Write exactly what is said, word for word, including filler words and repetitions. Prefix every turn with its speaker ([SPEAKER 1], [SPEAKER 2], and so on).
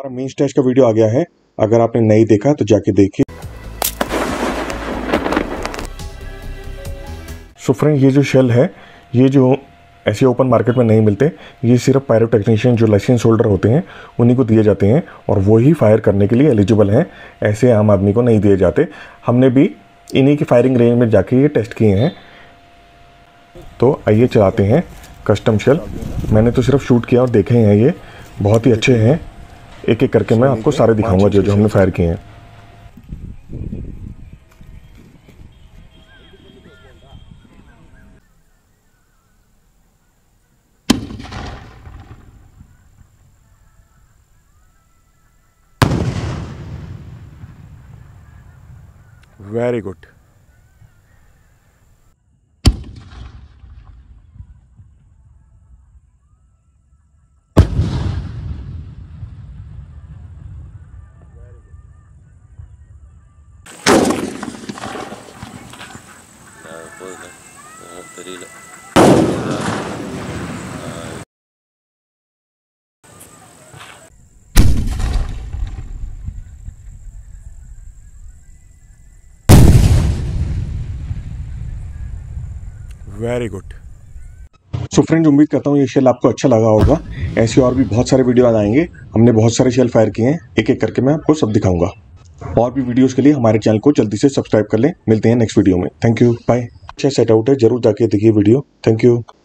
[SPEAKER 1] हमारा main stage का video आ गया है, अगर आपने नहीं देखा तो जाके देखिए। सो फ्रेंड, ये जो शेल है, ये जो ऐसे ओपन मार्केट में नहीं मिलते, ये सिर्फ पायरोटेक्नीशियन जो लाइसेंस होल्डर होते हैं उन्हीं को दिए जाते हैं और वही फायर करने के लिए एलिजिबल हैं, ऐसे आम आदमी को नहीं दिए जाते। हमने भी इन्हीं की फायरिंग रेंज में जाके ये टेस्ट किए हैं। तो आइए चलाते हैं कस्टम शेल। मैंने तो सिर्फ शूट किया और देखे हैं, ये बहुत ही अच्छे हैं। एक एक करके मैं आपको सारे दिखाऊंगा जो जो हमने फायर किए हैं। Very good.
[SPEAKER 2] தெரியல.
[SPEAKER 1] Very good. सो फ्रेंड्स, उम्मीद करता हूँ ये शेल आपको अच्छा लगा होगा। ऐसे और भी बहुत सारे वीडियो आएंगे। हमने बहुत सारे शेल फायर किए हैं, एक एक करके मैं आपको सब दिखाऊंगा। और भी वीडियोस के लिए हमारे चैनल को जल्दी से सब्सक्राइब कर लें। मिलते हैं नेक्स्ट वीडियो में। Thank you, bye. अच्छा सेट आउट है, जरूर जाके देखिए वीडियो। Thank you.